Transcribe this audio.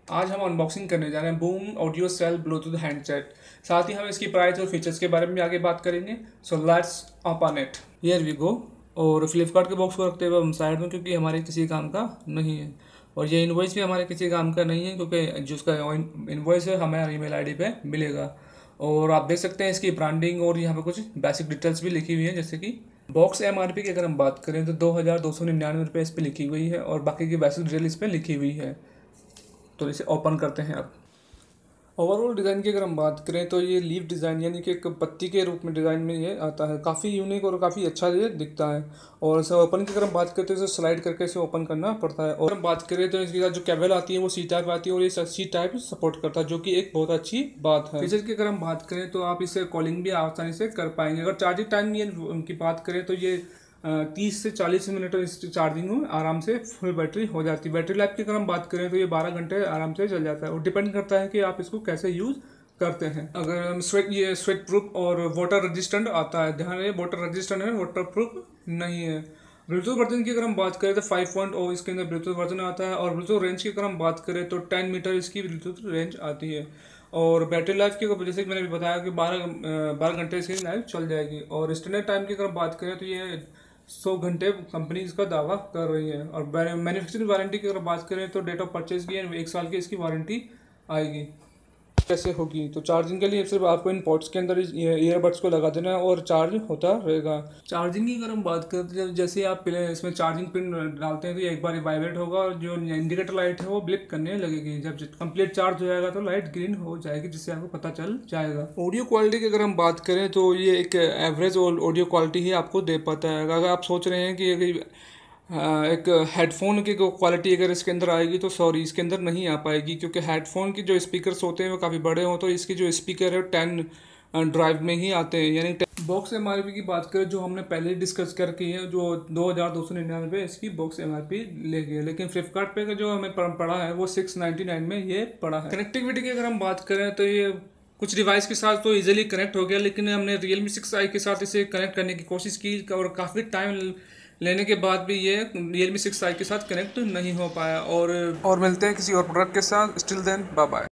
आज हम अनबॉक्सिंग करने जा रहे हैं boom audio cell bluetooth handset. साथ ही हम इसकी प्राइस और फीचर्स के बारे में आगे बात करेंगे। So let's open it. Here we go. और फ्लिपकार्ट के बॉक्स को रखते हुए हम साइड में, क्योंकि हमारे किसी काम का नहीं है। और ये इनवॉइस भी हमारे किसी काम का नहीं है, क्योंकि जिसका इनवॉइस है हमें ईमेल आईडी पे मिलेगा। और आप देख सकते हैं इसकी ब्रांडिंग और यहाँ पे कुछ बेसिक डिटेल्स भी लिखी हुई है, जैसे कि बॉक्स एमआरपी की अगर हम बात करें तो 2299 इस पर लिखी हुई है और बाकी की बेसिक डिटेल इस पर लिखी हुई है। तो इसे ओपन करते हैं अब। ओवरऑल डिज़ाइन की अगर हम बात करें तो ये लीफ डिज़ाइन यानी कि एक पत्ती के रूप में डिज़ाइन में ये आता है। काफ़ी यूनिक और काफ़ी अच्छा ये दिखता है। और इसे ओपन की अगर हम बात करते हैं तो स्लाइड करके इसे ओपन करना पड़ता है। और हम बात करें तो इसके साथ जो केबल आती है वो सी टाइप आती है और ये सी टाइप सपोर्ट करता है, जो कि एक बहुत अच्छी बात है। फीचर की अगर हम बात करें तो आप इसे कॉलिंग भी आसानी से कर पाएंगे। अगर चार्जिंग टाइम की बात करें तो ये 30 से 40 मिनट इस चार्जिंग में आराम से फुल बैटरी हो जाती है। बैटरी लाइफ की अगर हम बात करें तो ये 12 घंटे आराम से चल जाता है। और डिपेंड करता है कि आप इसको कैसे यूज़ करते हैं। अगर हम स्वेट प्रूफ और वाटर रेजिस्टेंट आता है, ध्यान रहे वाटर रेजिस्टेंट है, वाटर प्रूफ नहीं है। ब्लूटूथ वर्जन की अगर हम बात करें तो 5.0 इसके अंदर ब्लूटूथ वर्जन आता है। और ब्लूटूथ रेंज की अगर हम बात करें तो 10 मीटर इसकी ब्लूटूथ रेंज आती है। और बैटरी लाइफ की जैसे कि मैंने भी बताया कि 12 घंटे इसकी लाइफ चल जाएगी। और स्टैंडर्ड टाइम की अगर बात करें तो ये 100 घंटे कंपनी इसका दावा कर रही है। और मैन्युफैक्चरिंग वारंटी की अगर बात करें तो डेट ऑफ परचेज की 1 साल की इसकी वारंटी आएगी। कैसे होगी तो चार्जिंग के लिए सिर्फ आपको इन पोर्ट्स के अंदर ईयरबड्स को लगा देना है और चार्ज होता रहेगा। चार्जिंग की अगर हम बात करें तो जैसे आप पहले इसमें चार्जिंग पिन डालते हैं तो एक बार वाइब्रेट होगा और जो इंडिकेटर लाइट है वो ब्लिप करने लगेगी। जब कंप्लीट चार्ज हो जाएगा तो लाइट ग्रीन हो जाएगी, जिससे आपको पता चल जाएगा। ऑडियो क्वालिटी की अगर हम बात करें तो ये एक एवरेज ऑडियो क्वालिटी ही आपको दे पाता है। अगर आप सोच रहे हैं कि एक हेडफोन की क्वालिटी अगर इसके अंदर आएगी तो सॉरी, इसके अंदर नहीं आ पाएगी, क्योंकि हेडफोन की जो स्पीकर्स होते हैं वो काफ़ी बड़े हों, तो इसकी जो स्पीकर है 10 ड्राइव में ही आते हैं। यानी बॉक्स एमआरपी की बात करें जो हमने पहले ही डिस्कस करके है, जो 2299 इसकी बॉक्स एमआरपी ले गई है। लेकिन फ्लिपकार्ट पे का जो हमें पड़ा है वो 699 में ये पड़ा है। कनेक्टिविटी की अगर हम बात करें तो ये कुछ डिवाइस के साथ तो इजीली कनेक्ट हो गया, लेकिन हमने Realme 6i के साथ इसे कनेक्ट करने की कोशिश की और काफ़ी टाइम लेने के बाद भी ये Realme 6i के साथ कनेक्ट नहीं हो पाया। और मिलते हैं किसी और प्रोडक्ट के साथ। Still then bye bye.